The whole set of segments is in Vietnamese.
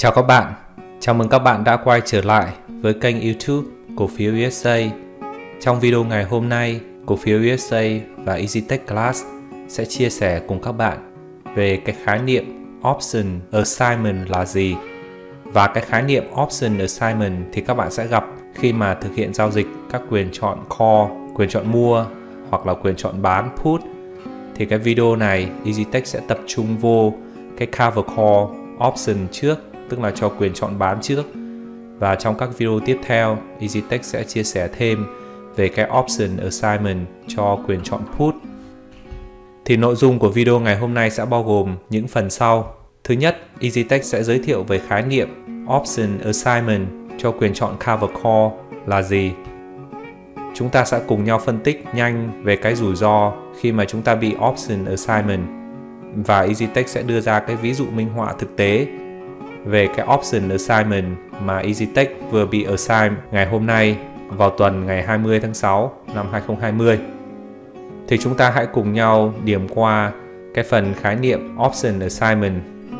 Chào các bạn, chào mừng các bạn đã quay trở lại với kênh YouTube cổ phiếu USA. Trong video ngày hôm nay, cổ phiếu USA và EasyTech Class sẽ chia sẻ cùng các bạn về cái khái niệm Option Assignment là gì. Và cái khái niệm Option Assignment thì các bạn sẽ gặp khi mà thực hiện giao dịch các quyền chọn call, quyền chọn mua hoặc là quyền chọn bán put. Thì cái video này EasyTech sẽ tập trung vô cái cover call option trước, tức là cho quyền chọn bán trước. Và trong các video tiếp theo, EasyTech sẽ chia sẻ thêm về cái Option Assignment cho quyền chọn put. Thì nội dung của video ngày hôm nay sẽ bao gồm những phần sau. Thứ nhất, EasyTech sẽ giới thiệu về khái niệm Option Assignment cho quyền chọn cover call là gì. Chúng ta sẽ cùng nhau phân tích nhanh về cái rủi ro khi mà chúng ta bị Option Assignment. Và EasyTech sẽ đưa ra cái ví dụ minh họa thực tế về cái Option Assignment mà EasyTech vừa bị assign ngày hôm nay vào tuần ngày 20 tháng 6 năm 2020. Thì chúng ta hãy cùng nhau điểm qua cái phần khái niệm Option Assignment.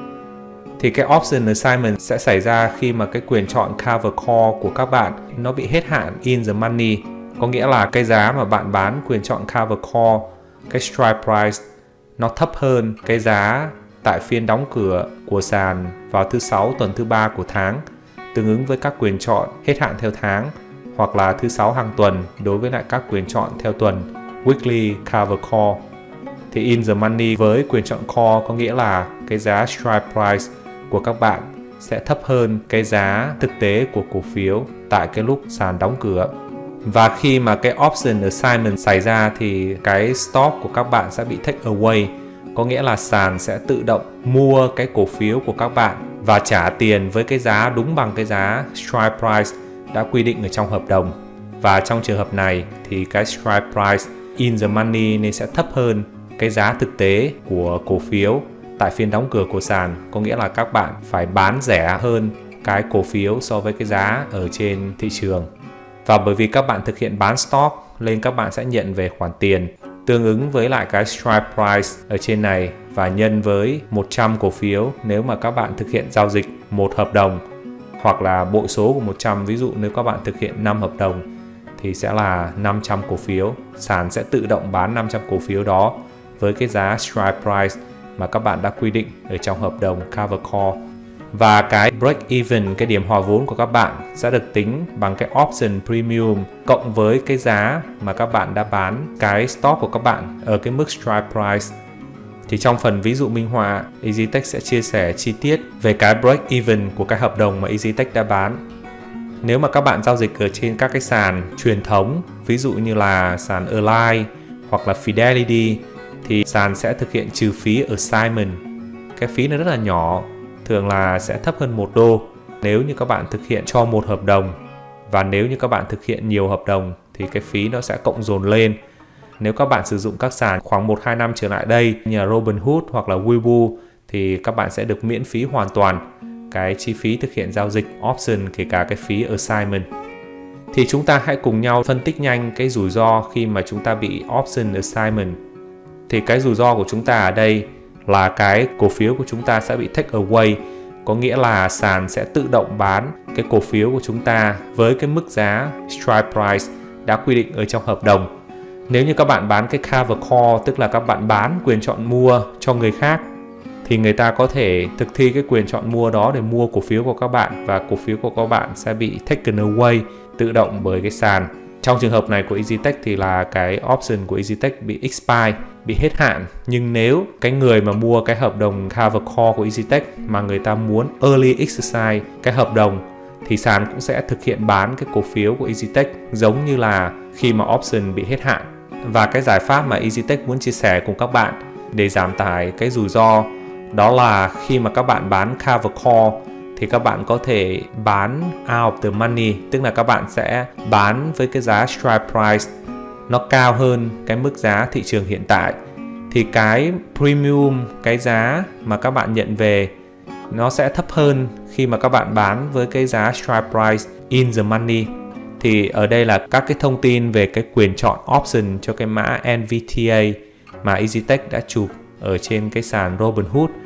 Thì cái Option Assignment sẽ xảy ra khi mà cái quyền chọn cover call của các bạn nó bị hết hạn in the money. Có nghĩa là cái giá mà bạn bán quyền chọn cover call, cái strike price nó thấp hơn cái giá tại phiên đóng cửa của sàn vào thứ 6 tuần thứ 3 của tháng, tương ứng với các quyền chọn hết hạn theo tháng, hoặc là thứ 6 hàng tuần đối với lại các quyền chọn theo tuần, weekly cover call. Thì in the money với quyền chọn call có nghĩa là cái giá strike price của các bạn sẽ thấp hơn cái giá thực tế của cổ phiếu tại cái lúc sàn đóng cửa. Và khi mà cái Option Assignment xảy ra thì cái stop của các bạn sẽ bị take away, có nghĩa là sàn sẽ tự động mua cái cổ phiếu của các bạn và trả tiền với cái giá đúng bằng cái giá strike price đã quy định ở trong hợp đồng. Và trong trường hợp này thì cái strike price in the money nên sẽ thấp hơn cái giá thực tế của cổ phiếu tại phiên đóng cửa của sàn, có nghĩa là các bạn phải bán rẻ hơn cái cổ phiếu so với cái giá ở trên thị trường. Và bởi vì các bạn thực hiện bán stop nên các bạn sẽ nhận về khoản tiền tương ứng với lại cái strike price ở trên này và nhân với 100 cổ phiếu nếu mà các bạn thực hiện giao dịch một hợp đồng, hoặc là bội số của 100, ví dụ nếu các bạn thực hiện 5 hợp đồng thì sẽ là 500 cổ phiếu. Sàn sẽ tự động bán 500 cổ phiếu đó với cái giá strike price mà các bạn đã quy định ở trong hợp đồng cover call. Và cái break even, cái điểm hòa vốn của các bạn sẽ được tính bằng cái option premium cộng với cái giá mà các bạn đã bán cái stop của các bạn ở cái mức strike price. Thì trong phần ví dụ minh họa, EasyTech sẽ chia sẻ chi tiết về cái break even của cái hợp đồng mà EasyTech đã bán. Nếu mà các bạn giao dịch ở trên các cái sàn truyền thống, ví dụ như là sàn Align hoặc là Fidelity, thì sàn sẽ thực hiện trừ phí assignment. Cái phí nó rất là nhỏ, thường là sẽ thấp hơn $1 nếu như các bạn thực hiện cho một hợp đồng, và nếu như các bạn thực hiện nhiều hợp đồng thì cái phí nó sẽ cộng dồn lên. Nếu các bạn sử dụng các sàn khoảng 1-2 năm trở lại đây như là Robinhood hoặc là Webull thì các bạn sẽ được miễn phí hoàn toàn cái chi phí thực hiện giao dịch option, kể cả cái phí assignment. Thì chúng ta hãy cùng nhau phân tích nhanh cái rủi ro khi mà chúng ta bị option assignment. Thì cái rủi ro của chúng ta ở đây là cái cổ phiếu của chúng ta sẽ bị take away, có nghĩa là sàn sẽ tự động bán cái cổ phiếu của chúng ta với cái mức giá strike price đã quy định ở trong hợp đồng. Nếu như các bạn bán cái cover call, tức là các bạn bán quyền chọn mua cho người khác, thì người ta có thể thực thi cái quyền chọn mua đó để mua cổ phiếu của các bạn, và cổ phiếu của các bạn sẽ bị taken away tự động bởi cái sàn. Trong trường hợp này của EasyTech thì là cái option của EasyTech bị expire, bị hết hạn. Nhưng nếu cái người mà mua cái hợp đồng cover call của EasyTech mà người ta muốn early exercise cái hợp đồng thì sàn cũng sẽ thực hiện bán cái cổ phiếu của EasyTech giống như là khi mà option bị hết hạn. Và cái giải pháp mà EasyTech muốn chia sẻ cùng các bạn để giảm tải cái rủi ro đó là khi mà các bạn bán cover call thì các bạn có thể bán out of the money, tức là các bạn sẽ bán với cái giá strike price nó cao hơn cái mức giá thị trường hiện tại. Thì cái premium, cái giá mà các bạn nhận về nó sẽ thấp hơn khi mà các bạn bán với cái giá strike price in the money. Thì ở đây là các cái thông tin về cái quyền chọn option cho cái mã NVTA mà EasyTech đã chụp ở trên cái sàn Robinhood.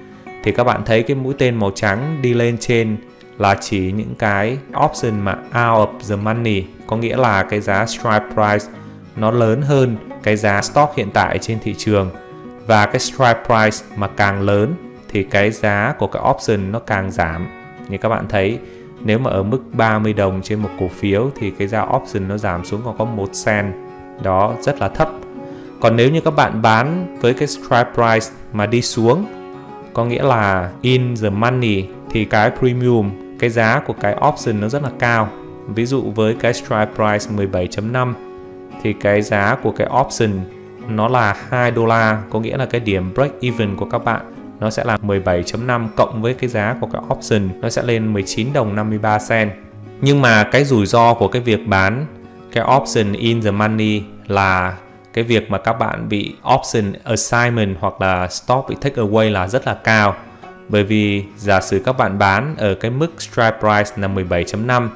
thì các bạn thấy cái mũi tên màu trắng đi lên trên là chỉ những cái option mà out of the money, có nghĩa là cái giá strike price nó lớn hơn cái giá stock hiện tại trên thị trường. Và cái strike price mà càng lớn thì cái giá của cái option nó càng giảm. Như các bạn thấy, nếu mà ở mức 30 đồng trên một cổ phiếu thì cái giá option nó giảm xuống còn có 1 cent. Đó, rất là thấp. Còn nếu như các bạn bán với cái strike price mà đi xuống, có nghĩa là in the money, thì cái premium, cái giá của cái option nó rất là cao. Ví dụ với cái strike price 17.5 thì cái giá của cái option nó là 2 đô la, có nghĩa là cái điểm break even của các bạn nó sẽ là 17.5 cộng với cái giá của cái option nó sẽ lên 19 đồng 53 cent. Nhưng mà cái rủi ro của cái việc bán cái option in the money là cái việc mà các bạn bị option assignment hoặc là stock bị take away là rất là cao. Bởi vì giả sử các bạn bán ở cái mức strike price là 17.5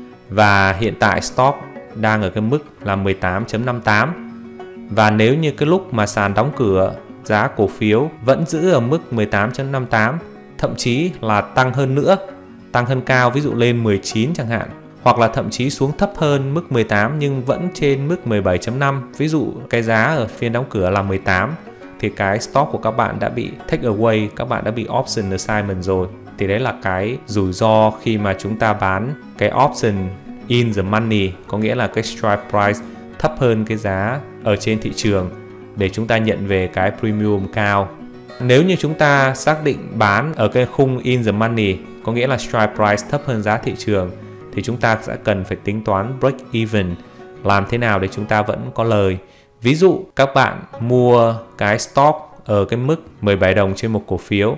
và hiện tại stock đang ở cái mức là 18.58, và nếu như cái lúc mà sàn đóng cửa giá cổ phiếu vẫn giữ ở mức 18.58, thậm chí là tăng hơn nữa, tăng hơn cao, ví dụ lên 19 chẳng hạn, hoặc là thậm chí xuống thấp hơn mức 18 nhưng vẫn trên mức 17.5, ví dụ cái giá ở phiên đóng cửa là 18, thì cái stock của các bạn đã bị take away, các bạn đã bị option assignment rồi. Thì đấy là cái rủi ro khi mà chúng ta bán cái option in the money, có nghĩa là cái strike price thấp hơn cái giá ở trên thị trường để chúng ta nhận về cái premium cao. Nếu như chúng ta xác định bán ở cái khung in the money, có nghĩa là strike price thấp hơn giá thị trường, thì chúng ta sẽ cần phải tính toán break even, làm thế nào để chúng ta vẫn có lời. Ví dụ các bạn mua cái stock ở cái mức 17 đồng trên một cổ phiếu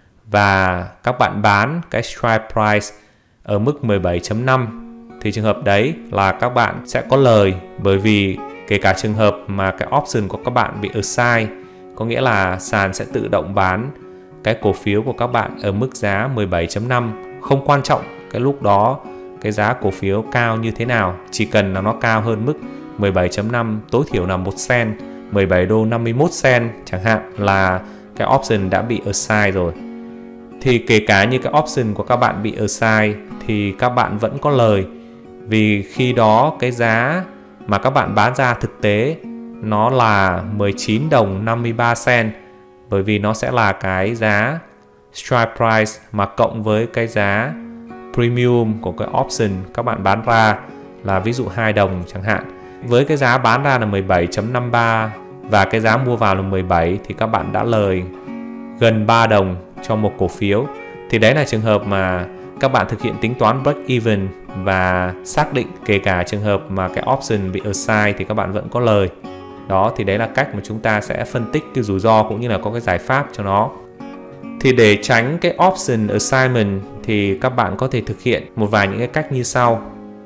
và các bạn bán cái strike price ở mức 17.5, thì trường hợp đấy là các bạn sẽ có lời, bởi vì kể cả trường hợp mà cái option của các bạn bị assign, có nghĩa là sàn sẽ tự động bán cái cổ phiếu của các bạn ở mức giá 17.5, không quan trọng cái lúc đó cái giá cổ phiếu cao như thế nào, chỉ cần là nó cao hơn mức 17.5, tối thiểu là 1 cent, 17 đô 51 cent chẳng hạn, là cái option đã bị assign rồi. Thì kể cả như cái option của các bạn bị assign thì các bạn vẫn có lời, vì khi đó cái giá mà các bạn bán ra thực tế nó là 19 đồng 53 cent, bởi vì nó sẽ là cái giá strike price mà cộng với cái giá premium của cái option các bạn bán ra là ví dụ 2 đồng chẳng hạn. Với cái giá bán ra là 17.53 và cái giá mua vào là 17 thì các bạn đã lời gần 3 đồng cho một cổ phiếu. Thì đấy là trường hợp mà các bạn thực hiện tính toán break even và xác định kể cả trường hợp mà cái option bị assign thì các bạn vẫn có lời. Đó, thì đấy là cách mà chúng ta sẽ phân tích cái rủi ro cũng như là có cái giải pháp cho nó. Thì để tránh cái option assignment thì các bạn có thể thực hiện một vài những cái cách như sau.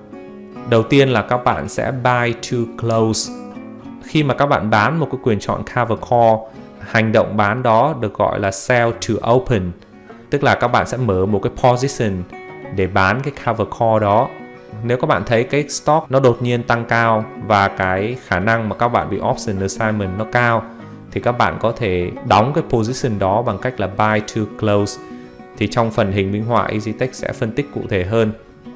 Đầu tiên là các bạn sẽ buy to close. Khi mà các bạn bán một cái quyền chọn cover call, hành động bán đó được gọi là sell to open, tức là các bạn sẽ mở một cái position để bán cái cover call đó. Nếu các bạn thấy cái stock nó đột nhiên tăng cao và cái khả năng mà các bạn bị option assignment nó cao, thì các bạn có thể đóng cái position đó bằng cách là buy to close. Thì trong phần hình minh họa, EasyTech sẽ phân tích cụ thể hơn.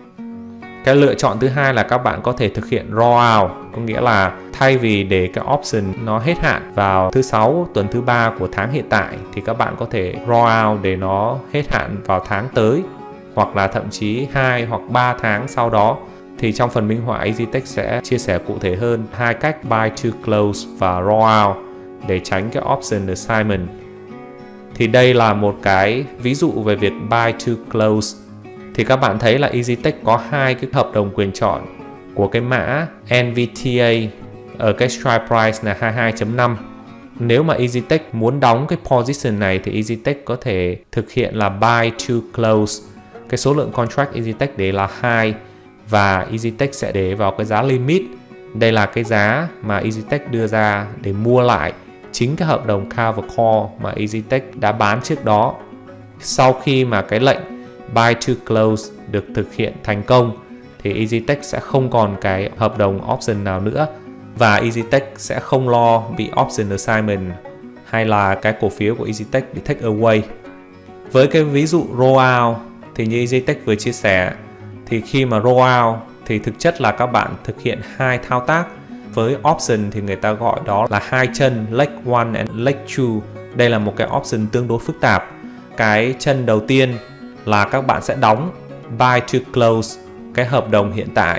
Cái lựa chọn thứ hai là các bạn có thể thực hiện draw out, có nghĩa là thay vì để cái option nó hết hạn vào thứ 6 tuần thứ 3 của tháng hiện tại, thì các bạn có thể draw out để nó hết hạn vào tháng tới, hoặc là thậm chí 2 hoặc 3 tháng sau đó. Thì trong phần minh họa, EasyTech sẽ chia sẻ cụ thể hơn hai cách buy to close và draw out để tránh cái option assignment. Thì đây là một cái ví dụ về việc buy to close. Thì các bạn thấy là EasyTech có hai cái hợp đồng quyền chọn của cái mã NVTA ở cái strike price là 22.5. Nếu mà EasyTech muốn đóng cái position này thì EasyTech có thể thực hiện là buy to close. Cái số lượng contract EasyTech để là 2 và EasyTech sẽ để vào cái giá limit. Đây là cái giá mà EasyTech đưa ra để mua lại chính cái hợp đồng cover call mà EasyTech đã bán trước đó. Sau khi mà cái lệnh buy to close được thực hiện thành công thì EasyTech sẽ không còn cái hợp đồng option nào nữa, và EasyTech sẽ không lo bị option assignment hay là cái cổ phiếu của EasyTech bị take away. Với cái ví dụ rollout thì như EasyTech vừa chia sẻ, thì khi mà rollout thì thực chất là các bạn thực hiện hai thao tác. Với option thì người ta gọi đó là hai chân leg 1 and leg 2. Đây là một cái option tương đối phức tạp. Cái chân đầu tiên là các bạn sẽ đóng buy to close, cái hợp đồng hiện tại.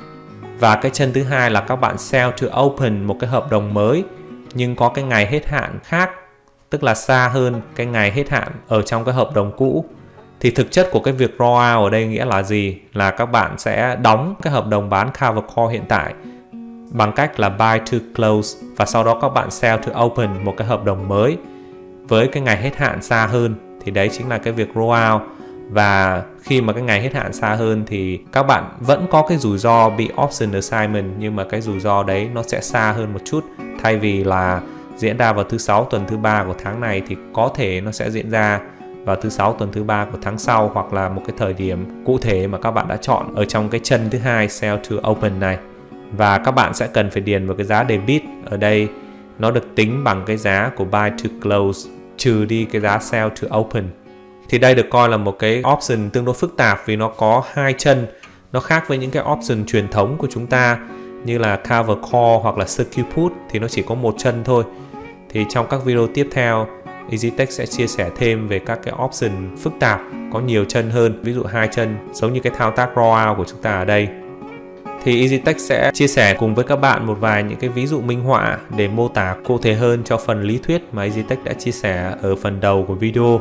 Và cái chân thứ hai là các bạn sell to open, một cái hợp đồng mới nhưng có cái ngày hết hạn khác, tức là xa hơn cái ngày hết hạn ở trong cái hợp đồng cũ. Thì thực chất của cái việc rollout ở đây nghĩa là gì? Là các bạn sẽ đóng cái hợp đồng bán cover call hiện tại bằng cách là buy to close, và sau đó các bạn sell to open, một cái hợp đồng mới với cái ngày hết hạn xa hơn. Thì đấy chính là cái việc rollout. Và khi mà cái ngày hết hạn xa hơn thì các bạn vẫn có cái rủi ro bị option assignment, nhưng mà cái rủi ro đấy nó sẽ xa hơn một chút. Thay vì là diễn ra vào thứ 6 tuần thứ 3 của tháng này thì có thể nó sẽ diễn ra vào thứ 6 tuần thứ 3 của tháng sau, hoặc là một cái thời điểm cụ thể mà các bạn đã chọn ở trong cái chân thứ hai sell to open này. Và các bạn sẽ cần phải điền vào cái giá debit. Ở đây nó được tính bằng cái giá của buy to close trừ đi cái giá sell to open. Thì đây được coi là một cái option tương đối phức tạp vì nó có hai chân. Nó khác với những cái option truyền thống của chúng ta như là cover call hoặc là secure put thì nó chỉ có một chân thôi. Thì trong các video tiếp theo, EasyTech sẽ chia sẻ thêm về các cái option phức tạp có nhiều chân hơn, ví dụ hai chân giống như cái thao tác rollout của chúng ta ở đây. Thì EasyTech sẽ chia sẻ cùng với các bạn một vài những cái ví dụ minh họa để mô tả cụ thể hơn cho phần lý thuyết mà EasyTech đã chia sẻ ở phần đầu của video.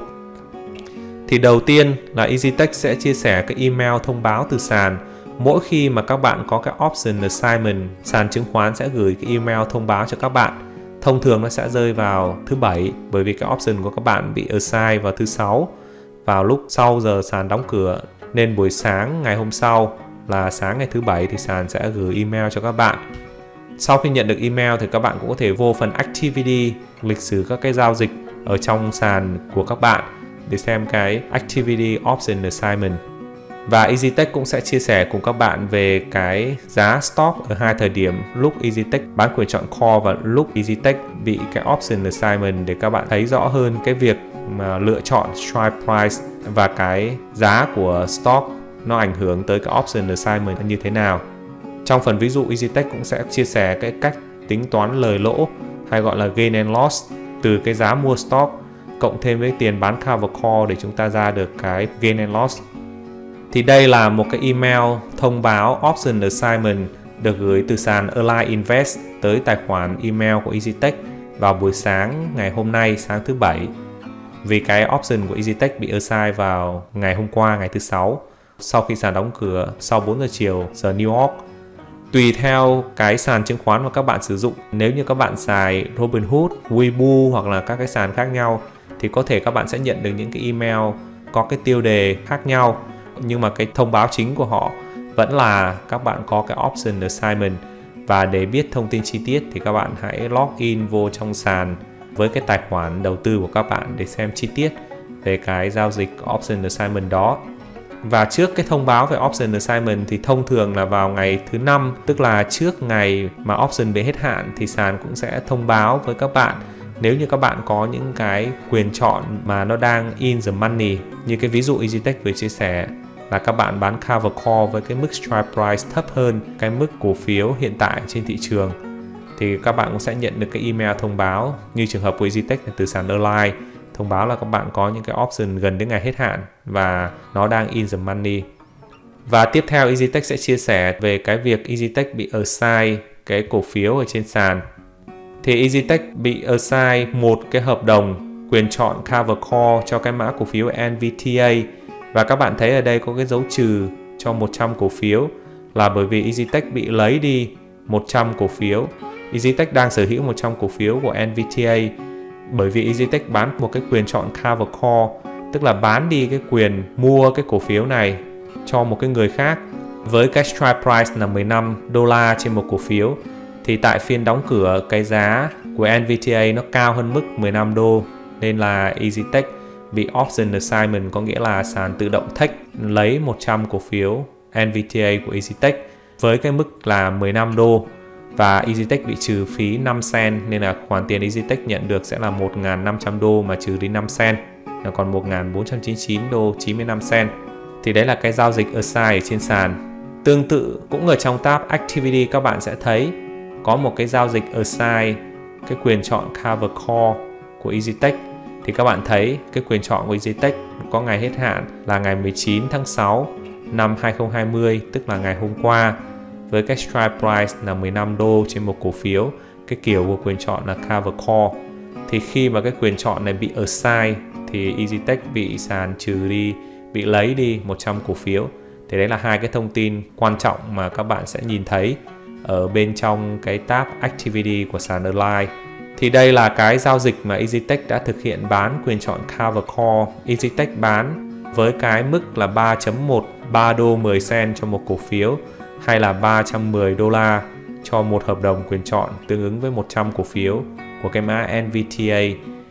Thì đầu tiên là EasyTech sẽ chia sẻ cái email thông báo từ sàn. Mỗi khi mà các bạn có cái option assignment, sàn chứng khoán sẽ gửi cái email thông báo cho các bạn. Thông thường nó sẽ rơi vào thứ Bảy, bởi vì cái option của các bạn bị assign vào thứ Sáu vào lúc sau giờ sàn đóng cửa, nên buổi sáng ngày hôm sau là sáng ngày thứ Bảy thì sàn sẽ gửi email cho các bạn. Sau khi nhận được email thì các bạn cũng có thể vô phần activity, lịch sử các cái giao dịch ở trong sàn của các bạn để xem cái activity option assignment. Và EasyTech cũng sẽ chia sẻ cùng các bạn về cái giá stop ở hai thời điểm, lúc EasyTech bán quyền chọn call và lúc EasyTech bị cái option assignment, để các bạn thấy rõ hơn cái việc mà lựa chọn strike price và cái giá của stop nó ảnh hưởng tới cái option assignment như thế nào. Trong phần ví dụ, EasyTech cũng sẽ chia sẻ cái cách tính toán lời lỗ hay gọi là gain and loss từ cái giá mua stop cộng thêm với tiền bán cover call để chúng ta ra được cái gain and loss. Thì đây là một cái email thông báo option assignment được gửi từ sàn Align Invest tới tài khoản email của EasyTech vào buổi sáng ngày hôm nay, sáng thứ Bảy. Vì cái option của EasyTech bị assign vào ngày hôm qua, ngày thứ Sáu, sau khi sàn đóng cửa sau 4 giờ chiều giờ New York. Tùy theo cái sàn chứng khoán mà các bạn sử dụng, nếu như các bạn xài Robinhood, Webull hoặc là các cái sàn khác nhau thì có thể các bạn sẽ nhận được những cái email có cái tiêu đề khác nhau, nhưng mà cái thông báo chính của họ vẫn là các bạn có cái option assignment. Và để biết thông tin chi tiết thì các bạn hãy log in vô trong sàn với cái tài khoản đầu tư của các bạn để xem chi tiết về cái giao dịch option assignment đó. Và trước cái thông báo về option assignment thì thông thường là vào ngày thứ 5, tức là trước ngày mà option bị hết hạn, thì sàn cũng sẽ thông báo với các bạn nếu như các bạn có những cái quyền chọn mà nó đang in the money. Như cái ví dụ EasyTech vừa chia sẻ là các bạn bán cover call với cái mức strike price thấp hơn cái mức cổ phiếu hiện tại trên thị trường, thì các bạn cũng sẽ nhận được cái email thông báo. Như trường hợp của EasyTech từ sàn Align thông báo là các bạn có những cái option gần đến ngày hết hạn và nó đang in the money. Và tiếp theo EasyTech sẽ chia sẻ về cái việc EasyTech bị assign cái cổ phiếu ở trên sàn. Thì EasyTech bị assign một cái hợp đồng quyền chọn cover call cho cái mã cổ phiếu NVTA, và các bạn thấy ở đây có cái dấu trừ cho 100 cổ phiếu là bởi vì EasyTech bị lấy đi 100 cổ phiếu. EasyTech đang sở hữu 100 cổ phiếu của NVTA bởi vì EasyTech bán một cái quyền chọn cover call, tức là bán đi cái quyền mua cái cổ phiếu này cho một cái người khác với cái strike price là $15 trên một cổ phiếu. Thì tại phiên đóng cửa cái giá của NVTA nó cao hơn mức $15, nên là EasyTech bị option assignment, có nghĩa là sàn tự động take lấy 100 cổ phiếu NVTA của EasyTech với cái mức là $15, và EasyTech bị trừ phí 5 cent, nên là khoản tiền EasyTech nhận được sẽ là $1.500 mà trừ đi 5 cent. là còn 1.499 đô 95 cent. Thì đấy là cái giao dịch assign ở trên sàn. Tương tự cũng ở trong tab Activity các bạn sẽ thấy có một cái giao dịch assign cái quyền chọn Cover Call của EasyTech. Thì các bạn thấy cái quyền chọn của EasyTech có ngày hết hạn là ngày 19 tháng 6 năm 2020, tức là ngày hôm qua, với cái strike price là 15 đô trên một cổ phiếu. Cái kiểu của quyền chọn là Cover Call. Thì khi mà cái quyền chọn này bị assign thì EasyTech bị sàn trừ đi, bị lấy đi 100 cổ phiếu. Thì đấy là hai cái thông tin quan trọng mà các bạn sẽ nhìn thấy ở bên trong cái tab Activity của sàn Align. Thì đây là cái giao dịch mà EasyTech đã thực hiện bán quyền chọn Cover Call. EasyTech bán với cái mức là 3 đô 10 cent cho một cổ phiếu, hay là 310 đô la cho một hợp đồng quyền chọn tương ứng với 100 cổ phiếu của cái mã NVTA,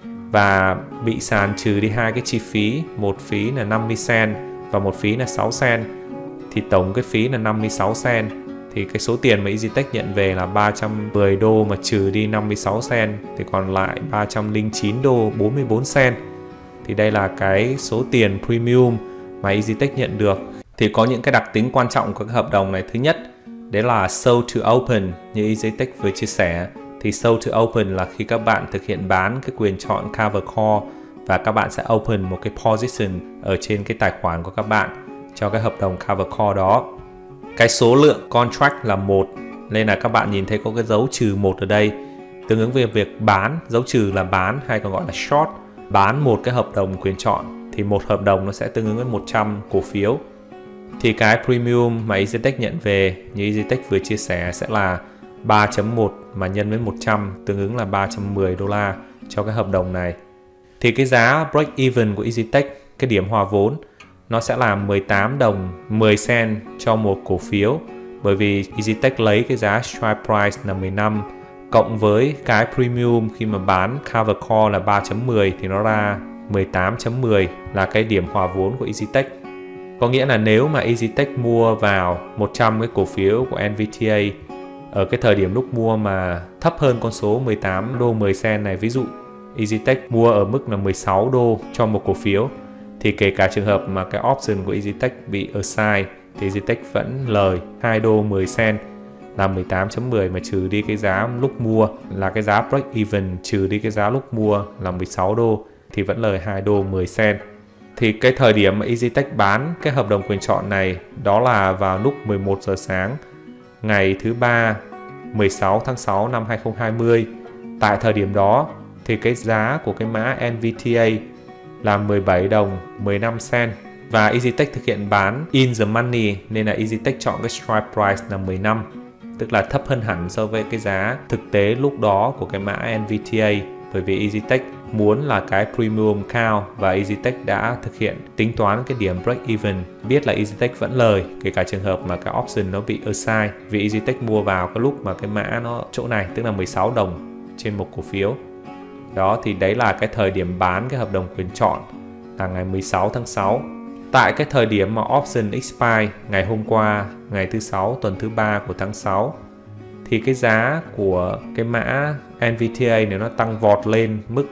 và bị sàn trừ đi hai cái chi phí, một phí là 50 cent và một phí là 6 cent. Thì tổng cái phí là 56 cent. Thì cái số tiền mà EasyTech nhận về là 310 đô mà trừ đi 56 cent thì còn lại 309 đô 44 cent. Thì đây là cái số tiền premium mà EasyTech nhận được. Thì có những cái đặc tính quan trọng của cái hợp đồng này. Thứ nhất, đấy là sold to open như EasyTech vừa chia sẻ. Thì sold to open là khi các bạn thực hiện bán cái quyền chọn Cover Call và các bạn sẽ open một cái position ở trên cái tài khoản của các bạn cho cái hợp đồng Cover Call đó. Cái số lượng contract là 1, nên là các bạn nhìn thấy có cái dấu trừ 1 ở đây, tương ứng với việc bán. Dấu trừ là bán, hay còn gọi là short. Bán một cái hợp đồng quyền chọn thì một hợp đồng nó sẽ tương ứng với 100 cổ phiếu. Thì cái premium mà EasyTech nhận về như EasyTech vừa chia sẻ sẽ là 3.1 mà nhân với 100 tương ứng là 310 đô la cho cái hợp đồng này. Thì cái giá break even của EasyTech, cái điểm hòa vốn, nó sẽ là 18 đồng 10 cent cho một cổ phiếu, bởi vì EasyTech lấy cái giá strike price là 15 cộng với cái premium khi mà bán Cover Call là 3.10 thì nó ra 18.10 là cái điểm hòa vốn của EasyTech. Có nghĩa là nếu mà EasyTech mua vào 100 cái cổ phiếu của NVTA ở cái thời điểm lúc mua mà thấp hơn con số 18 đô 10 cent này, ví dụ EasyTech mua ở mức là 16 đô cho một cổ phiếu, thì kể cả trường hợp mà cái option của EasyTech bị assign thì EasyTech vẫn lời 2 đô 10 cent là 18.10 mà trừ đi cái giá lúc mua là cái giá break even, trừ đi cái giá lúc mua là 16 đô thì vẫn lời 2 đô 10 cent. Thì cái thời điểm mà EasyTech bán cái hợp đồng quyền chọn này đó là vào lúc 11 giờ sáng ngày thứ ba 16 tháng 6 năm 2020. Tại thời điểm đó thì cái giá của cái mã NVTA là 17 đồng 15 cent và EasyTech thực hiện bán in the money, nên là EasyTech chọn cái strike price là 15, tức là thấp hơn hẳn so với cái giá thực tế lúc đó của cái mã NVTA, bởi vì EasyTech muốn là cái premium cao và EasyTech đã thực hiện tính toán cái điểm break even, biết là EasyTech vẫn lời kể cả trường hợp mà cái option nó bị assign, vì EasyTech mua vào cái lúc mà cái mã nó chỗ này, tức là 16 đồng trên một cổ phiếu. Đó, thì đấy là cái thời điểm bán cái hợp đồng quyền chọn là ngày 16 tháng 6. Tại cái thời điểm mà option expire ngày hôm qua, ngày thứ 6 tuần thứ 3 của tháng 6, thì cái giá của cái mã NVTA này nó tăng vọt lên mức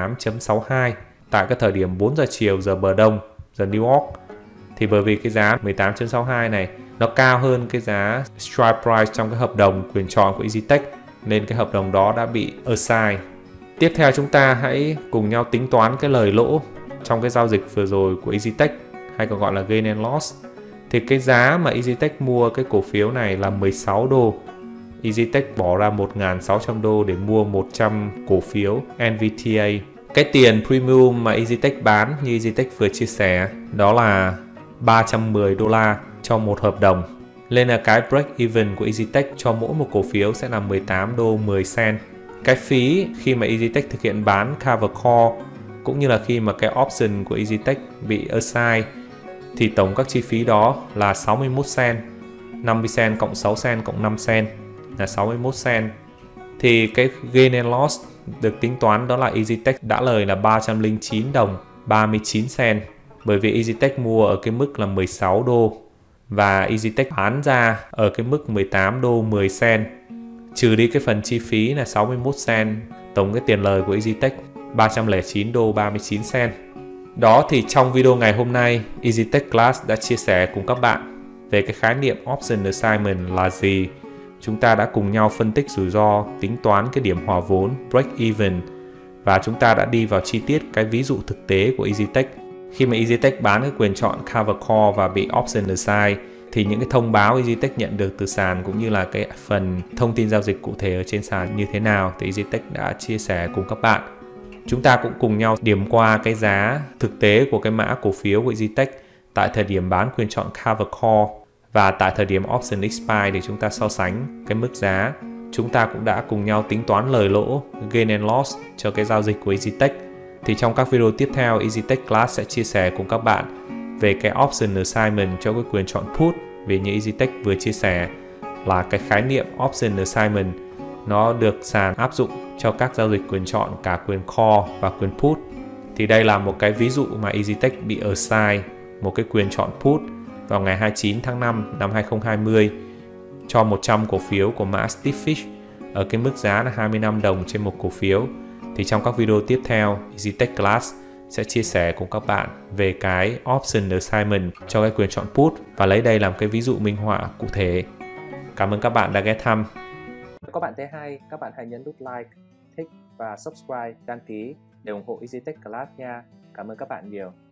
18.62 tại cái thời điểm 4 giờ chiều giờ bờ đông, giờ New York. Thì bởi vì cái giá 18.62 này nó cao hơn cái giá strike price trong cái hợp đồng quyền chọn của EasyTech, nên cái hợp đồng đó đã bị assign. Tiếp theo chúng ta hãy cùng nhau tính toán cái lời lỗ trong cái giao dịch vừa rồi của EasyTech, hay còn gọi là gain and loss. Thì cái giá mà EasyTech mua cái cổ phiếu này là 16 đô. EasyTech bỏ ra 1.600 đô để mua 100 cổ phiếu NVTA. Cái tiền premium mà EasyTech bán như EasyTech vừa chia sẻ đó là 310 đô la cho một hợp đồng. Nên là cái break even của EasyTech cho mỗi một cổ phiếu sẽ là 18 đô 10 cent. Cái phí khi mà EasyTech thực hiện bán Cover Call cũng như là khi mà cái option của EasyTech bị assign thì tổng các chi phí đó là 61 cent. 50 cent cộng 6 cent cộng 5 cent là 61 cent. Thì cái gain and loss được tính toán đó là EasyTech đã lời là 309 đồng 39 cent, bởi vì EasyTech mua ở cái mức là 16 đô và EasyTech bán ra ở cái mức 18 đô 10 cent. Trừ đi cái phần chi phí là 61 cent, tổng cái tiền lời của EasyTech 309 đô 39 cent. Đó thì trong video ngày hôm nay, EasyTech Class đã chia sẻ cùng các bạn về cái khái niệm Option Assignment là gì. Chúng ta đã cùng nhau phân tích rủi ro, tính toán cái điểm hòa vốn, break even, và chúng ta đã đi vào chi tiết cái ví dụ thực tế của EasyTech. Khi mà EasyTech bán cái quyền chọn Cover Call và bị Option Assign thì những cái thông báo EasyTech nhận được từ sàn cũng như là cái phần thông tin giao dịch cụ thể ở trên sàn như thế nào thì EasyTech đã chia sẻ cùng các bạn. Chúng ta cũng cùng nhau điểm qua cái giá thực tế của cái mã cổ phiếu của EasyTech tại thời điểm bán quyền chọn Cover Call và tại thời điểm Option Expire để chúng ta so sánh cái mức giá. Chúng ta cũng đã cùng nhau tính toán lời lỗ, gain and loss cho cái giao dịch của EasyTech. Thì trong các video tiếp theo, EasyTech Class sẽ chia sẻ cùng các bạn về cái Option Assignment cho cái quyền chọn Put. Vì như EasyTech vừa chia sẻ là cái khái niệm Option Assignment nó được sàn áp dụng cho các giao dịch quyền chọn cả quyền Call và quyền Put. Thì đây là một cái ví dụ mà EasyTech bị assign một cái quyền chọn Put vào ngày 29 tháng 5 năm 2020 cho 100 cổ phiếu của mã Stifffish ở cái mức giá là 25 đồng trên một cổ phiếu. Thì trong các video tiếp theo, EasyTech Class sẽ chia sẻ cùng các bạn về cái Option Assignment cho cái quyền chọn Put và lấy đây làm cái ví dụ minh họa cụ thể. Cảm ơn các bạn đã ghé thăm. Nếu các bạn thấy hay, các bạn hãy nhấn nút like, thích và subscribe, đăng ký để ủng hộ EasyTech Class nha. Cảm ơn các bạn nhiều.